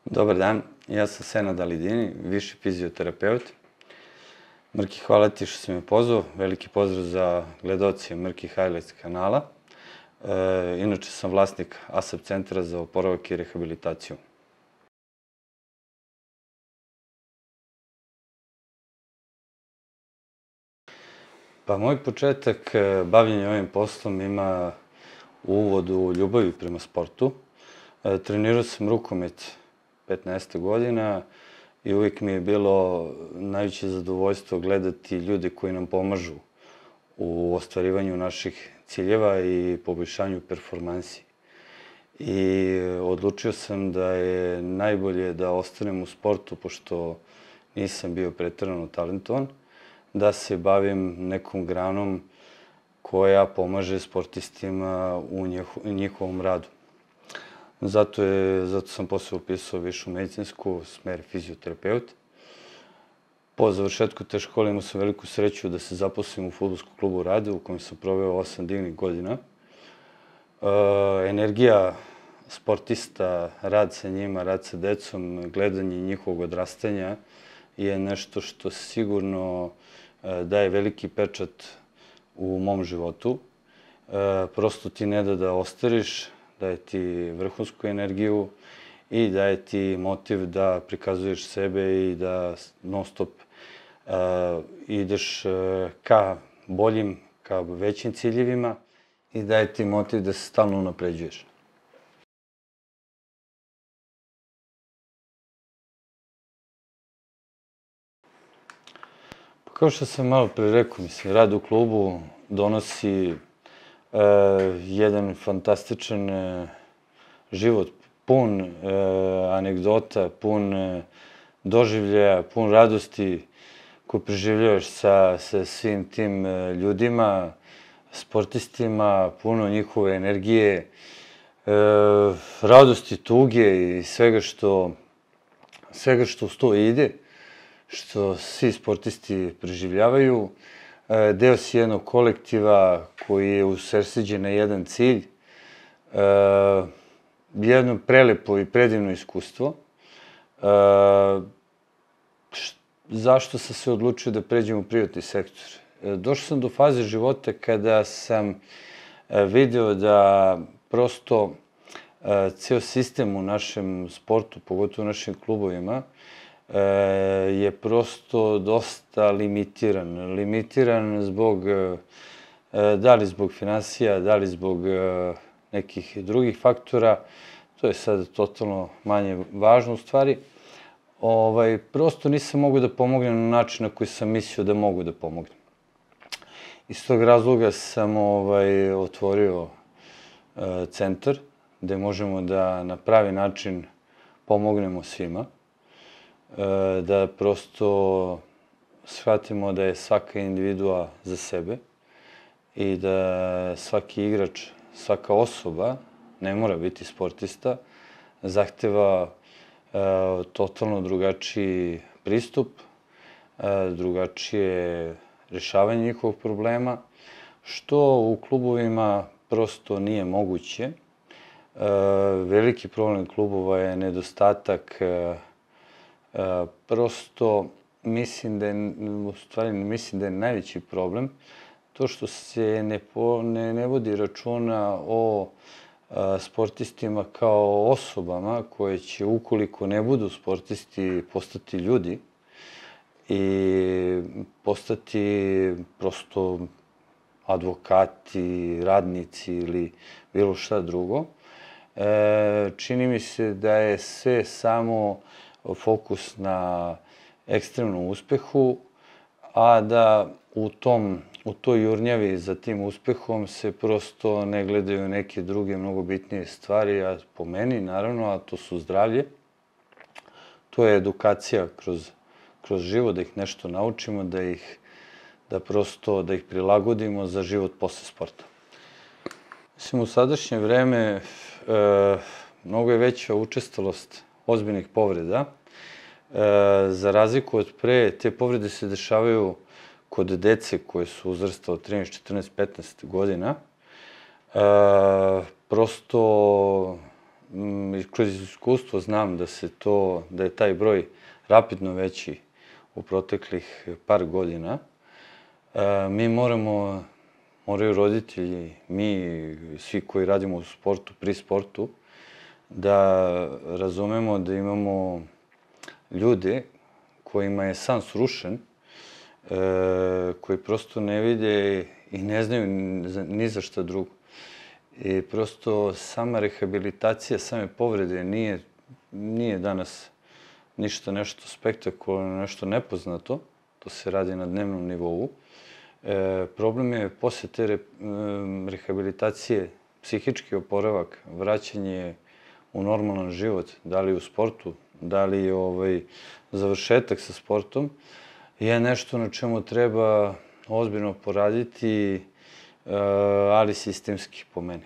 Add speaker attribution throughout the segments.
Speaker 1: Dobar dan, ja sam Senad Alidini, viši fizioterapeut. Mrki, hvala ti što si me pozvao. Veliki pozdrav za gledaoce Mrki Highlights kanala. Inače sam vlasnik ASAP centra za oporavak i rehabilitaciju. Pa moj početak bavljenja ovim poslom ima uvod u ljubavi prema sportu. Trenirao sam rukomet 15 godina i uvijek mi je bilo najveće zadovoljstvo gledati ljude koji nam pomažu u ostvarivanju naših ciljeva i poboljšanju performansi. I odlučio sam da je najbolje da ostanem u sportu, pošto nisam bio preterano talentovan, da se bavim nekom granom koja pomaže sportistima u njihovom radu. Zato sam posle upisao višu medicinsku, smer fizioterapeut. Po završetku te škole imao sam veliku sreću da se zaposlim u fudbalskom klubu Rade, u kojem sam proveo 8 divnih godina. Energija sportista, rad sa njima, rad sa decom, gledanje njihovog odrastanja je nešto što sigurno daje veliki pečat u mom životu. Prosto ti ne da ostariš, daje ti vrhunsku energiju i daje ti motiv da prikazuješ sebe i da non stop ideš ka boljim, ka većim ciljevima i daje ti motiv da se stalno unapređuješ. Kao što sam malo pre rekao, rad u klubu donosi jedan fantastičan život, pun anegdota, pun doživljaja, pun radosti koju preživljavaš sa svim tim ljudima, sportistima, puno njihove energije, radosti, tuge i svega što uz to ide, što svi sportisti preživljavaju. Deo si jednog kolektiva koji je usredsređen na jedan cilj, jedno prelepo i predivno iskustvo. Zašto sam se odlučio da pređem u privatni sektor? Došao sam do faze života kada sam video da prosto ceo sistem u našem sportu, pogotovo u našim klubovima, je prosto dosta limitiran. Limitiran zbog, da li zbog finansija, da li zbog nekih drugih faktora, to je sad totalno manje važno u stvari. Prosto nisam mogu da pomognem na način na koji sam mislio da mogu da pomognem. Iz tog razloga sam otvorio centar gde možemo da na pravi način pomognemo svima, da prosto shvatimo da je svaka individua za sebe i da svaki igrač, svaka osoba, ne mora biti sportista, zahteva totalno drugačiji pristup, drugačije rešavanje njihovog problema, što u klubovima prosto nije moguće. Veliki problem klubova je nedostatak. Prosto mislim da je najveći problem to što se ne vodi računa o sportistima kao osobama koje će, ukoliko ne budu sportisti, postati ljudi i postati prosto advokati, radnici ili bilo šta drugo. Čini mi se da je sve samo fokus na ekstremnom uspehu, a da u toj jurnjavi za tim uspehom se prosto ne gledaju neke druge mnogo bitnije stvari, a po meni naravno, a to su zdravlje, to je edukacija kroz život, da ih nešto naučimo, da ih prilagodimo za život posle sporta. Mislim, u sadašnje vreme mnogo je veća učestalost ozbiljnih povreda. Za razliku od pre, te povrede se dešavaju kod dece koje su uzrasta od 13, 14, 15 godina. Prosto kroz iskustvo znam da je taj broj rapidno veći u proteklih par godina. Moraju roditelji, mi, svi koji radimo u sportu, pri sportu, da razumemo da imamo ljude kojima je san srušen, koji prosto ne vide i ne znaju ni za šta drugo. I prosto sama rehabilitacija, same povrede nije danas ništa nešto spektakularno, nešto nepoznato. To se radi na dnevnom nivou. Problem je posle te rehabilitacije psihički oporavak, vraćanje u normalan život, da li u sportu, da li završetak sa sportom, je nešto na čemu treba ozbiljno poraditi, ali sistemski po meni.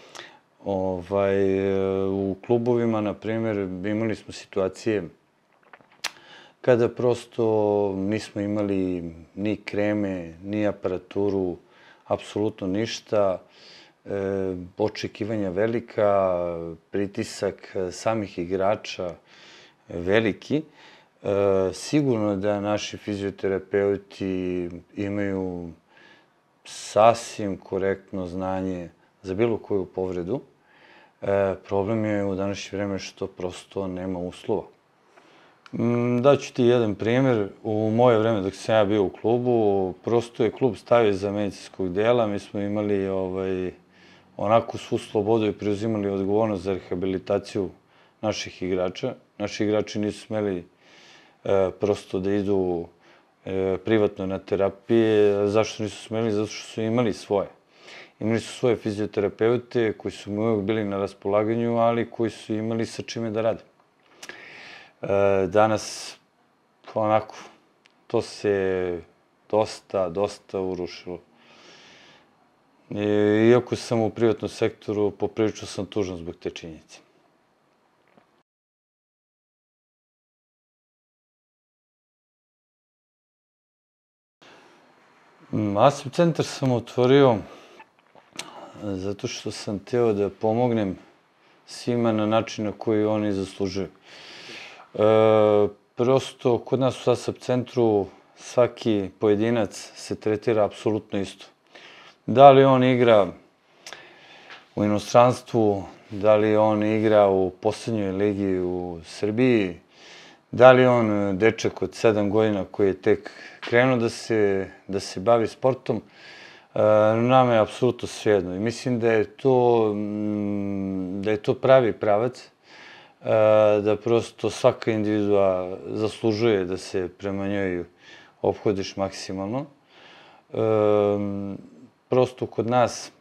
Speaker 1: U klubovima, na primjer, imali smo situacije kada prosto nismo imali ni kreme, ni aparaturu, apsolutno ništa, očekivanja velika, pritisak samih igrača veliki. Sigurno da naši fizioterapeuti imaju sasvim korektno znanje za bilo koju povredu. Problem je u današnje vreme što prosto nema uslova. Daću ti jedan primjer. U moje vreme dok sam ja bio u klubu, prosto je klub stavio za medicinskog dela. Mi smo imali onako svu slobodu i preuzimali odgovornost za rehabilitaciju naših igrača. Naši igrači nisu smeli prosto da idu privatno na terapije. Zašto nisu smeli? Zato što su imali svoje. Imali su svoje fizioterapeute koji su mi uvijek bili na raspolaganju, ali koji su imali sa čime da rade. Danas, onako, to se dosta urušilo. Iako sam u privatnom sektoru, poprilično sam tužan zbog te činjenice. ASIP centar sam otvorio zato što sam hteo da pomognem svima na način na koji oni zaslužuju. Prosto, kod nas u ASIP centru svaki pojedinac se tretira apsolutno isto. Da li on igra u inostranstvu, da li on igra u poslednjoj ligi u Srbiji, da li on dečak od 7 godina koji je tek krenuo da se bavi sportom, nama je apsolutno svejedno. I mislim da je to pravi pravac, da prosto svaka individua zaslužuje da se prema njoj ophodiš maksimalno. Prosto kod nas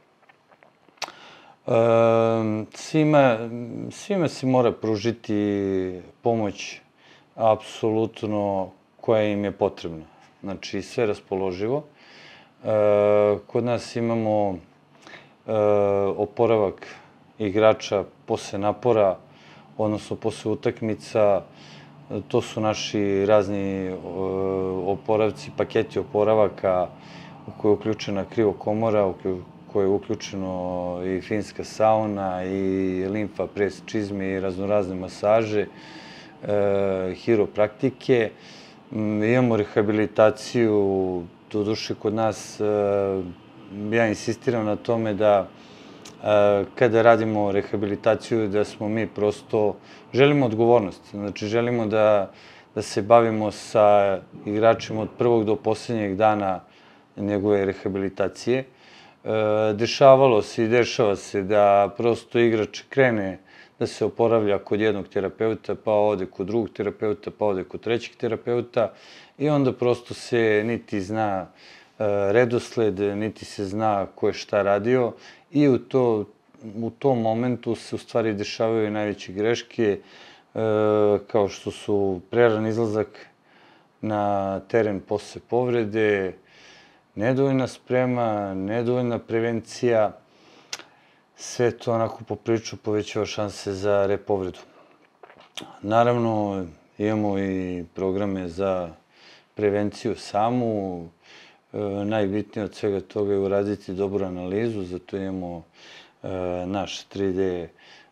Speaker 1: svima se mora pružiti pomoć apsolutno koja im je potrebna. Znači, sve raspoloživo. Kod nas imamo oporavak igrača posle napora, odnosno posle utakmica. To su naši razni oporavci, paketi oporavaka u koje je uključena krivokomora, u koje je uključeno i finska sauna, i limfa, pres, čizme, i raznorazne masaže, hiropraktike. Imamo rehabilitaciju, doduše kod nas, ja insistiram na tome da kada radimo rehabilitaciju, da smo mi prosto, želimo odgovornost. Znači, želimo da se bavimo sa igračima od prvog do poslednjeg dana njegove rehabilitacije. Dešavalo se i dešava se da prosto igrač krene da se oporavlja kod jednog terapeuta, pa ode kod drugog terapeuta, pa ode kod trećeg terapeuta, i onda prosto se niti zna redosled, niti se zna ko je šta radio, i u tom momentu se u stvari dešavaju najveće greške, kao što su preran izlazak na teren posle povrede, nedovoljna sprema, nedovoljna prevencija. Sve to onako poprilično povećava šanse za repovredu. Naravno, imamo i programe za prevenciju samu. Najbitnije od svega toga je uraditi dobru analizu, zato imamo naš 3D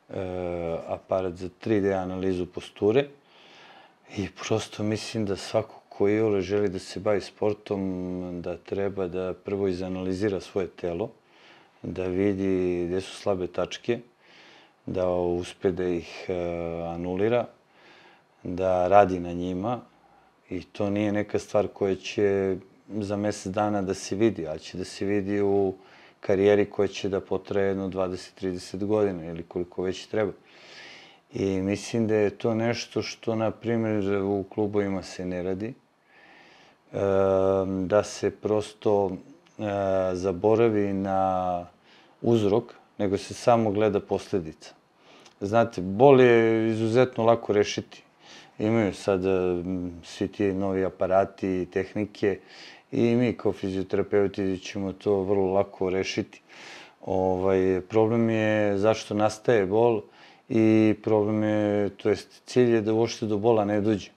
Speaker 1: aparat za 3D analizu posture i prosto mislim da svako ko iole želi da se bavi sportom, da treba da prvo izanalizira svoje telo, da vidi gde su slabe tačke, da uspe da ih anulira, da radi na njima i to nije neka stvar koja će za mesec dana da se vidi, ali će da se vidi u karijeri koja će da potraje jedno 20-30 godina ili koliko već treba. I mislim da je to nešto što, na primjer, u klubovima se ne radi, da se prosto zaboravi na uzrok, nego se samo gleda posledica. Znate, bol je izuzetno lako rešiti. Imaju sad svi ti novi aparati i tehnike i mi kao fizioterapeuti ćemo to vrlo lako rešiti. Problem je zašto nastaje bol i problem je, to jest cilj je da uopšte do bola ne dođe.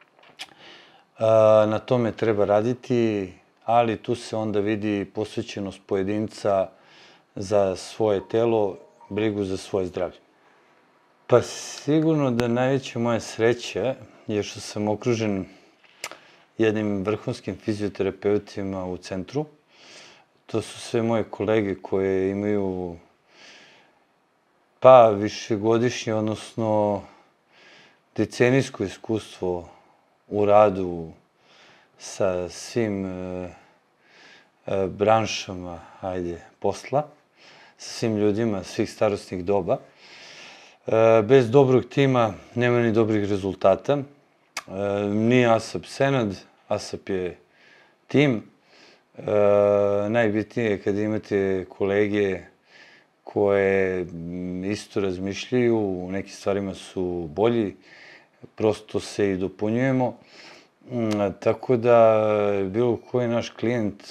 Speaker 1: Na tome treba raditi, ali tu se onda vidi posvećenost pojedinca za svoje telo, brigu za svoje zdravlje. Pa sigurno da najveća moja sreća je što sam okružen jednim vrhunskim fizioterapeutima u centru. To su sve moje kolege koje imaju pa višegodišnje, odnosno decenijsko iskustvo u radu sa svim branšama, posla, sa svim ljudima svih starosnih doba. Bez dobrog tima nema ni dobrih rezultata. Nije ASAP Senad, ASAP je tim. Najbitnije je kada imate kolege koje isto razmišljaju, u nekim stvarima su bolji, prosto se i dopunjujemo. Tako da bilo koji naš klijent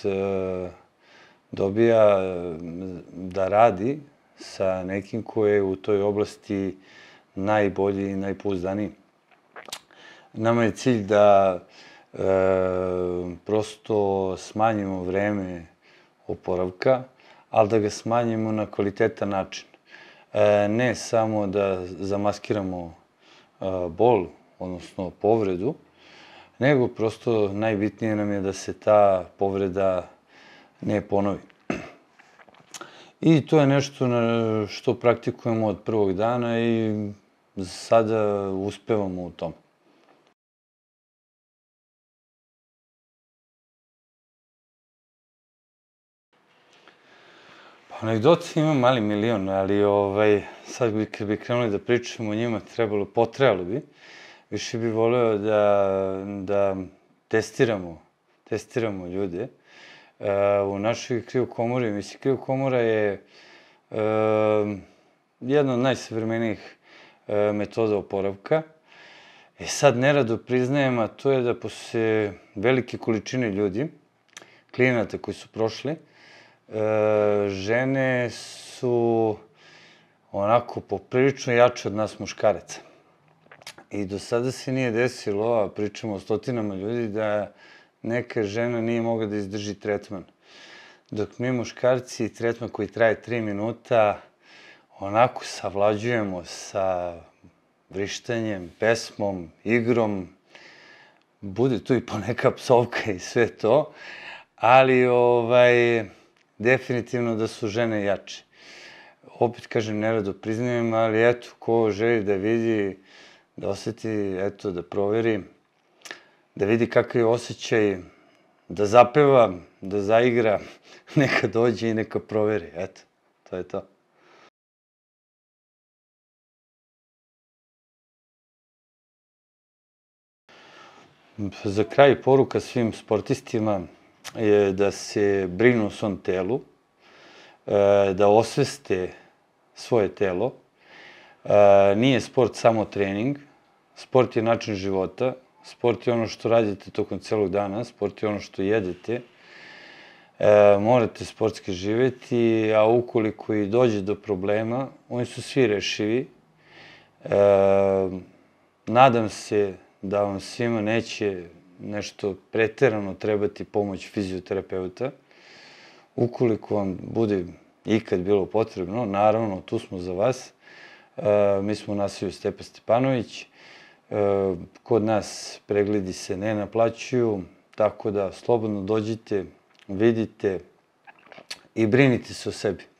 Speaker 1: dobija da radi sa nekim ko je u toj oblasti najbolji i najpouzdaniji. Nama je cilj da prosto smanjimo vreme oporavka, ali da ga smanjimo na kvalitetan način. Ne samo da zamaskiramo bol, odnosno povredu, nego prosto najbitnije nam je da se ta povreda ne ponovi. I to je nešto što praktikujemo od prvog dana i sada uspevamo u tom. Anegdota ima mali milion, ali sad kad bi krenuli da pričamo o njima, potrebalo bi. Više bi voleo da testiramo ljude. U našoj kriokomori, mislim, kriokomora je jedna od najsavremenijih metoda oporavka. Sad nerado priznajem, a to je da posle velike količine ljudi, klijenata koji su prošli, žene su onako poprilično jače od nas muškaraca. I do sada se nije desilo, a pričamo o stotinama ljudi, da neka žena nije mogla da izdrži tretman. Dok mi muškarci tretman koji traje 3 minuta onako savlađujemo sa vrištanjem, pesmom, igrom. Bude tu i poneka psovka i sve to, ali definitivno da su žene jače. Opet kažem, nerado priznajem, ali eto, ko želi da vidi, da oseti, eto, da proveri, da vidi kakav je osjećaj, da zapeva, da zaigra, neka dođe i neka proveri, eto, to je to. Za kraj poruka svim sportistima je da se brinu o svom telu, da osveste svoje telo. Nije sport samo trening, sport je način života, sport je ono što radite tokom celog dana, sport je ono što jedete. Morate sportski živeti, a ukoliko i dođe do problema, oni su svi rešivi. Nadam se da vam svima neće nešto preterano trebati pomoć fizioterapeuta. Ukoliko vam bude ikad bilo potrebno, naravno, tu smo za vas. Mi smo u naselju Stepa Stepanović. Kod nas pregledi se ne naplaćuju, tako da slobodno dođite, vidite i brinite se o sebi.